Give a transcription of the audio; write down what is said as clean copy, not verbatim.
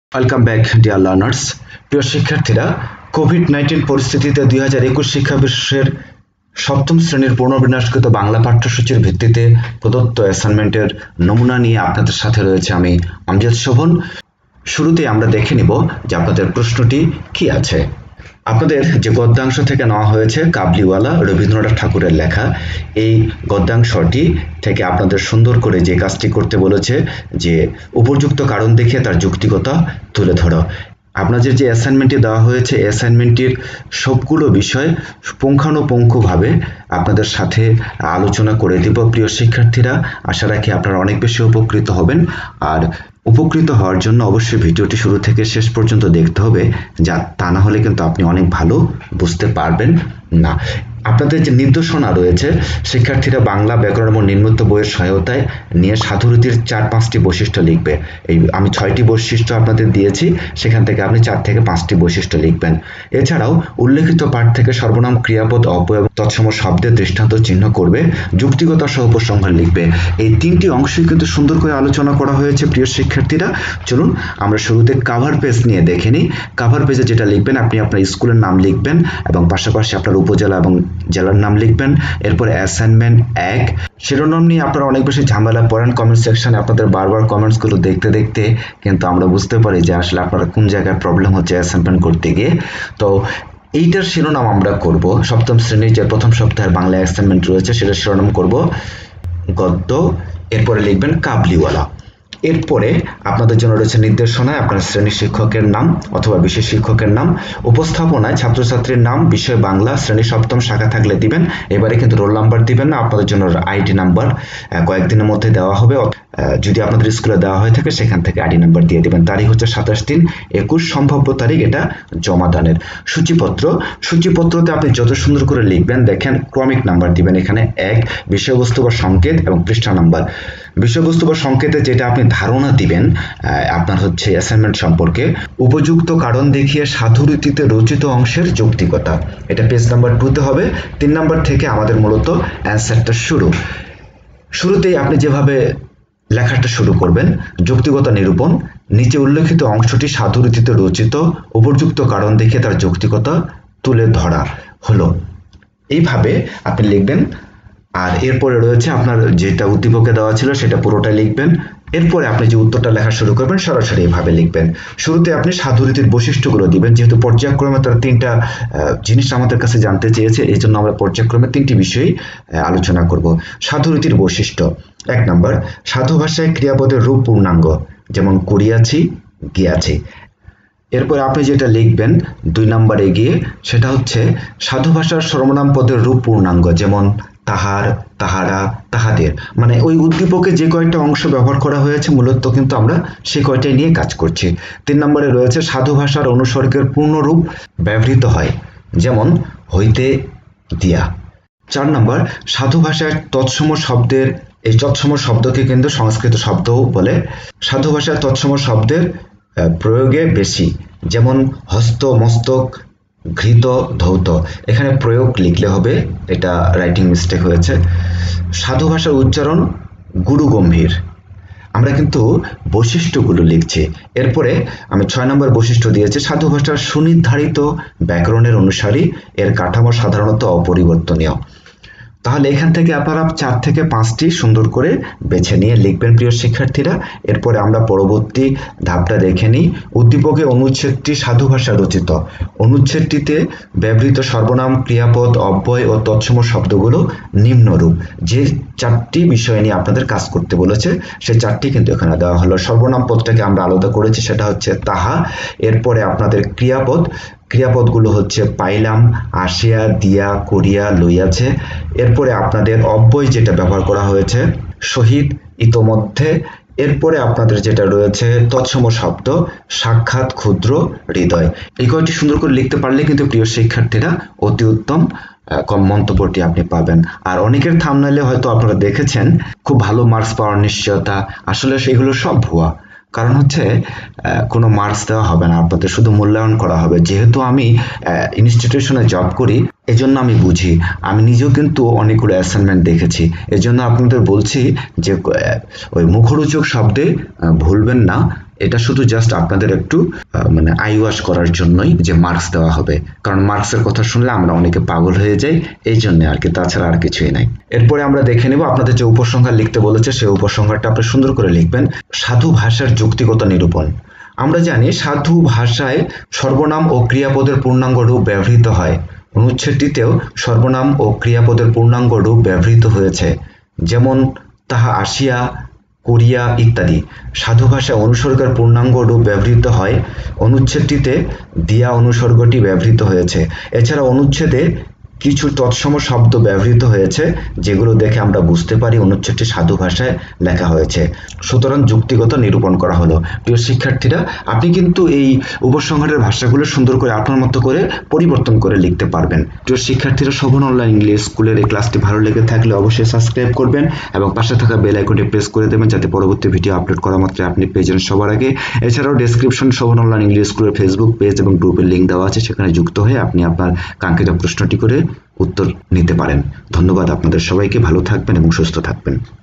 Welcome back dear learners. প্রিয় শিক্ষার্থীরা, COVID-19 পরিস্থিতিতে 2021 শিক্ষাবর্ষের সপ্তম শ্রেণীর পুনর্বিন্যাসকৃত বাংলা পাঠ্যসূচির ভিত্তিতে প্রদত্ত অ্যাসাইনমেন্টের নমুনা নিয়ে আপনাদের সাথে রয়েছে আমি আমজাদ শোভন। শুরুতে আমরা দেখে নিব যে আপনাদের প্রশ্নটি কি আছে। আপনাদের যে গদ্যাংশ থেকে নেওয়া হয়েছে কাবলিওয়ালা রবীন্দ্রনাথ ঠাকুরের লেখা, এই গদ্যাংশটি থেকে আপনাদের সুন্দর করে যে কাজটি করতে বলেছে যে উপযুক্ত কারণ দেখিয়ে তার যৌক্তিকতা তুলে ধরো। আপনাদের যে অ্যাসাইনমেন্টটি দেওয়া হয়েছে অ্যাসাইনমেন্টটির সবগুলো বিষয় পুঙ্খানুপুঙ্খভাবে আপনাদের সাথে আলোচনা করে দিব। প্রিয় শিক্ষার্থীরা, আশা রাখি আপনারা অনেক বেশি উপকৃত হবেন। আর উপকৃত হওয়ার জন্য অবশ্যই ভিডিওটি শুরু থেকে শেষ পর্যন্ত দেখতে হবে, যা তা না হলে কিন্তু আপনি অনেক ভালো বুঝতে পারবেন না। আপনাদের যে নির্দেশনা রয়েছে, শিক্ষার্থীরা বাংলা ব্যাকরণ এবং নিম্নোক্ত বইয়ের সহায়তায় নিয়ে সাধুরীতির 4-5টি বৈশিষ্ট্য লিখবে। এই আমি 6টি বৈশিষ্ট্য আপনাদের দিয়েছি, সেখান থেকে আপনি 4 থেকে 5টি বৈশিষ্ট্য লিখবেন। এছাড়াও উল্লেখিত পাঠ থেকে সর্বনাম, ক্রিয়াপদ, অব্যয় এবং তৎসম শব্দের দৃষ্টান্ত চিহ্ন করবে, যুক্তিকতা সহ উপসংহার লিখবে। এই 3টি অংশই কিন্তু সুন্দর করে আলোচনা করা হয়েছে। প্রিয় শিক্ষার্থীরা, চলুন আমরা শুরুতে কাভার পেজ নিয়ে দেখে নিই। কাভার পেজে যেটা লিখবেন, আপনি আপনার স্কুলের নাম লিখবেন এবং পাশাপাশি আপনার উপজেলা এবং জেলার নাম লিখবেন। এরপরে অ্যাসাইনমেন্ট 1 শিরোনাম নিয়ে আপনারা অনেক বেশি ঝামেলা পড়েন। কমেন্ট সেকশনে আপনাদের বারবার কমেন্টসগুলো দেখতে দেখতে কিন্তু আমরা বুঝতে পারি যে আসলে আপনারা কোন জায়গায় প্রবলেম হচ্ছে অ্যাসাইনমেন্ট করতে গিয়ে। তো এইটার শিরোনাম আমরা করব, সপ্তম শ্রেণীর যে প্রথম সপ্তাহের বাংলা অ্যাসাইনমেন্ট রয়েছে সেটা শিরোনাম করব গদ্য। এরপরে লিখবেন কাবলিওয়ালা। এরপরে আপনাদের জন্য রয়েছে নির্দেশনায় আপনার শ্রেণী শিক্ষকের নাম অথবা বিশেষ শিক্ষকের নাম, উপস্থাপনায় ছাত্রছাত্রীর নাম, বিষয় বাংলা, শ্রেণী সপ্তম, শাখা থাকলে দিবেন। এবারে কিন্তু রোল নাম্বার দিবেন না, আপনাদের জন্য আইডি নাম্বার কয়েকদিনের মধ্যে দেওয়া হবে। যদি আপনাদের স্কুলে দেওয়া হয়ে থাকে সেখান থেকে আইডি নাম্বার দিয়ে দিবেন। তারিখ হচ্ছে 27/3/21, সম্ভাব্য তারিখ এটা জমাদানের। সূচিপত্রতে আপনি যত সুন্দর করে লিখবেন, দেখেন ক্রমিক নাম্বার দিবেন। এখানে 1 বিষয়বস্তু বা সংকেত এবং পৃষ্ঠা নাম্বার। বিষয়বস্তু বা সংকেতে যেটা আপনি ধারণা দিবেন আপনার হচ্ছে অ্যাসাইনমেন্ট সম্পর্কে, উপযুক্ত কারণ দেখিয়ে সাধুরীতিতে রচিত অংশের যৌক্তিকতা, এটা পেজ নাম্বার 2তে হবে। 3 নাম্বার থেকে আমাদের মূলত অ্যান্সারটা শুরুতেই আপনি যেভাবে লেখাটা শুরু করবেন, যৌক্তিকতা নিরূপণ, নিচে উল্লেখিত অংশটি সাধুরীতিতে রচিত, উপযুক্ত কারণ দেখিয়ে তার যৌক্তিকতা তুলে ধরা হলো, এইভাবে আপনি লিখবেন। আর এরপরে রয়েছে আপনার যেটা উদ্দীপকে দেওয়া ছিল সেটা পুরোটা লিখবেন। এরপরে আপনি যে উত্তরটা লেখা শুরু করবেন সরাসরি এইভাবে লিখবেন। শুরুতে আপনি সাধুরীতির বৈশিষ্ট্যগুলো দিবেন, যেহেতু পর্যায়ক্রমে তার 3টা জিনিস আমাদের কাছে জানতে চেয়েছে, এই জন্য আমরা পর্যায়ক্রমে 3টি বিষয় আলোচনা করব। সাধুরীতির বৈশিষ্ট্য 1 নম্বর, সাধু ভাষায় ক্রিয়াপদের রূপ পূর্ণাঙ্গ, যেমন করিয়াছি, গিয়াছি। এরপর আপনি যেটা লিখবেন 2 নম্বরে গিয়ে, সেটা হচ্ছে সাধু ভাষার সর্বনাম পদের রূপ পূর্ণাঙ্গ, যেমন তাহার, তাহারা, তাহাদের। মানে ওই উদ্দীপকে যে কয়টা অংশ ব্যবহার করা হয়েছে মূলত কিন্তু আমরা সেই কয়টাই নিয়ে কাজ করছি। 3 নম্বরে রয়েছে সাধু ভাষার অনুসর্গের পূর্ণরূপ ব্যবহৃত হয়, যেমন হইতে, দিয়া। 4 নম্বর, সাধু ভাষায় তৎসম শব্দের, এই তৎসম শব্দকে কিন্তু সংস্কৃত শব্দও বলে, সাধু ভাষায় তৎসম শব্দের প্রয়োগে বেশি, যেমন হস্ত, মস্তক, ঘৃত, ধৌত। এখানে প্রয়োগ লিখলে হবে, এটা রাইটিং মিস্টেক হয়েছে। সাধু ভাষার উচ্চারণ গুরু গম্ভীর। আমরা কিন্তু বৈশিষ্ট্যগুলো লিখছি। এরপরে আমি 6 নম্বর বৈশিষ্ট্য দিয়েছি, সাধু ভাষার সুনির্ধারিত ব্যাকরণের অনুসারী, এর কাঠামো সাধারণত অপরিবর্তনীয়। তাহলে এখান থেকে আপনারা 4 থেকে 5টি সুন্দর করে বেছে নিয়ে লিখবেন প্রিয় শিক্ষার্থীরা। এরপরে আমরা পরবর্তী ধাপটা দেখে নিই। উদ্দীপকে অনুচ্ছেদটি সাধু ভাষা রচিত, অনুচ্ছেদটিতে ব্যবহৃত সর্বনাম, ক্রিয়াপদ, অব্যয় ও তৎসম শব্দগুলো নিম্নরূপ। যে 4টি বিষয় নিয়ে আপনাদের কাজ করতে বলেছে সেই 4টি কিন্তু এখানে দেওয়া হলো। সর্বনাম পদটাকে আমরা আলাদা করেছি, সেটা হচ্ছে তাহা। এরপরে আপনাদের ক্রিয়াপদগুলো হচ্ছে পাইলাম, আসিয়া, দিয়া, করিয়া, লইয়াছে। এরপরে আপনাদের অব্যয় যেটা ব্যবহার করা হয়েছে সহিত, ইতোমধ্যে। এরপরে আপনাদের যেটা রয়েছে তৎসম শব্দ, সাক্ষাৎ, ক্ষুদ্র, হৃদয়। এই কয়টি সুন্দর করে লিখতে পারলে কিন্তু প্রিয় শিক্ষার্থীরা অতি উত্তম মন্তব্যটি আপনি পাবেন। আর অনেকের থাম্বনেইলে হয়তো আপনারা দেখেছেন খুব ভালো মার্কস পাওয়ার নিশ্চয়তা, আসলে সেগুলো সব ভুয়া। কারণ হচ্ছে কোনো মার্কস দেওয়া হবে না, আপনাদের শুধু মূল্যায়ন করা হবে। যেহেতু আমি ইনস্টিটিউশনে জব করি এজন্য আমি বুঝি, আমি নিজেও কিন্তু অনেকগুলো অ্যাসাইনমেন্ট দেখেছি। এজন্য আপনাদের বলছি যে ওই মুখরোচক শব্দে ভুলবেন না, এটা শুধু জাস্ট আপনাদের একটু মানে আইওয়াশ করার জন্যই যে মার্কস দেওয়া হবে, কারণ মার্কসের কথা শুনলে আমরা অনেকে পাগল হয়ে যাই, এই জন্য আর কি, তাছাড়া আর কিছুই নাই। এরপরে আমরা দেখে নেব আপনাদের যে উপসংহার লিখতে বলেছে সেই উপসংহারটা আপনি সুন্দর করে লিখবেন। সাধু ভাষার যুক্তিগত নিরূপণ। আমরা জানি সাধু ভাষায় সর্বনাম ও ক্রিয়াপদের পূর্ণাঙ্গ রূপ ব্যবহৃত হয়। অনুচ্ছেদটিতেও সর্বনাম ও ক্রিয়াপদের পূর্ণাঙ্গ রূপ ব্যবহৃত হয়েছে, যেমন তাহা আসিয়া, করিয়া ইত্যাদি। সাধু ভাষায় অনুসর্গের পূর্ণাঙ্গ রূপ ব্যবহৃত হয়। অনুচ্ছেদটিতে দিয়া অনুসর্গটি ব্যবহৃত হয়েছে। এছাড়া অনুচ্ছেদে কিছু তৎসম শব্দ ব্যবহৃত হয়েছে, যেগুলো দেখে আমরা বুঝতে পারি অনুচ্ছেদটি সাধু ভাষায় লেখা হয়েছে। সুতরাং যুক্তিগত নিরূপণ করা হলো। প্রিয় শিক্ষার্থীরা, আপনি কিন্তু এই উপসংহারের ভাষাগুলো সুন্দর করে আপনার মতো করে পরিবর্তন করে লিখতে পারবেন। প্রিয় শিক্ষার্থীরা, শোভন অনলাইন ইংলিশ স্কুলের এই ক্লাসটি ভালো লেগে থাকলে অবশ্যই সাবস্ক্রাইব করবেন এবং পাশে থাকা বেল আইকনটি প্রেস করে দেবেন, যাতে পরবর্তী ভিডিও আপলোড করা মাত্রই আপনি পেয়ে যান সবার আগে। এছাড়াও ডেসক্রিপশন শোভন অনলাইন ইংলিশ স্কুলের ফেসবুক পেজ এবং গ্রুপের লিঙ্ক দেওয়া আছে, সেখানে যুক্ত হয়ে আপনি আপনার কাঙ্ক্ষিত প্রশ্নটি করে উত্তর নিতে পারেন। ধন্যবাদ আপনাদের সবাইকে, ভালো থাকবেন এবং সুস্থ থাকবেন।